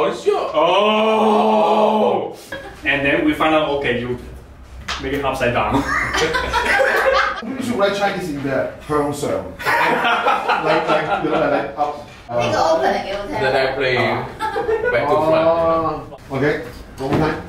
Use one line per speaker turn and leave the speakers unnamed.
Oh, sure.
Oh. And then we find out, okay, you make it upside down.
You should write Chinese in the Perl sound. like up.
呢個 open 係幾好聽。
Then I play back to front.
Okay, one more time.